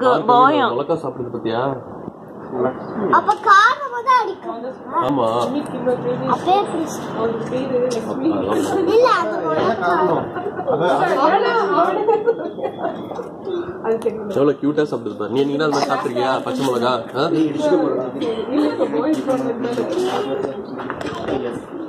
அதுக்கு பயம். மிளகா சாப்பிடுறது பத்தியா? அப்ப காரமா தான் அடிக்கும். ஆமா. அப்பே இல்ல அது எவ்வளவு கியூட்டா சாப்பிடுது. நீ நீங்க தான் சாப்பிட்டுருக்கியா பச்சை மிளகா?